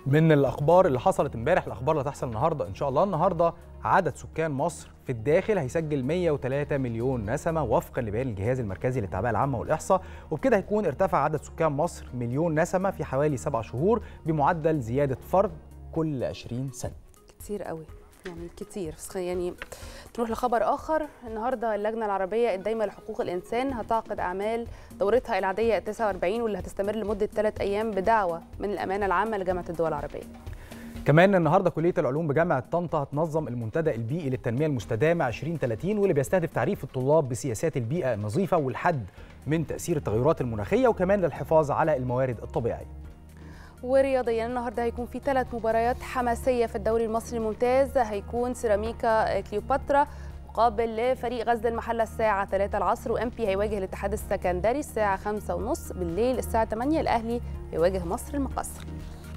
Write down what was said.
من الأخبار اللي حصلت امبارح، الأخبار اللي هتحصل النهاردة إن شاء الله. النهاردة عدد سكان مصر في الداخل هيسجل 103 مليون نسمة وفقا لبيان الجهاز المركزي للتعبئة العامة والإحصاء، وبكده هيكون ارتفع عدد سكان مصر مليون نسمة في حوالي 7 شهور بمعدل زيادة فرد كل 20 سنة. كتير قوي، يعني كتير. يعني نروح لخبر آخر. النهارده اللجنة العربية الدايمة لحقوق الإنسان هتعقد أعمال دورتها العادية 49 واللي هتستمر لمدة 3 أيام بدعوة من الأمانة العامة لجامعة الدول العربية. كمان النهارده كلية العلوم بجامعة طنطا هتنظم المنتدى البيئي للتنمية المستدامة 2030 واللي بيستهدف تعريف الطلاب بسياسات البيئة النظيفة والحد من تأثير التغيرات المناخية وكمان للحفاظ على الموارد الطبيعية. ورياضيا النهارده هيكون في 3 مباريات حماسيه في الدوري المصري الممتاز. هيكون سيراميكا كليوباترا مقابل لفريق غزل المحله الساعه 3 العصر، وامبي هيواجه الاتحاد السكندري الساعه 5:30 بالليل. الساعه 8 الاهلي هيواجه مصر المقصه.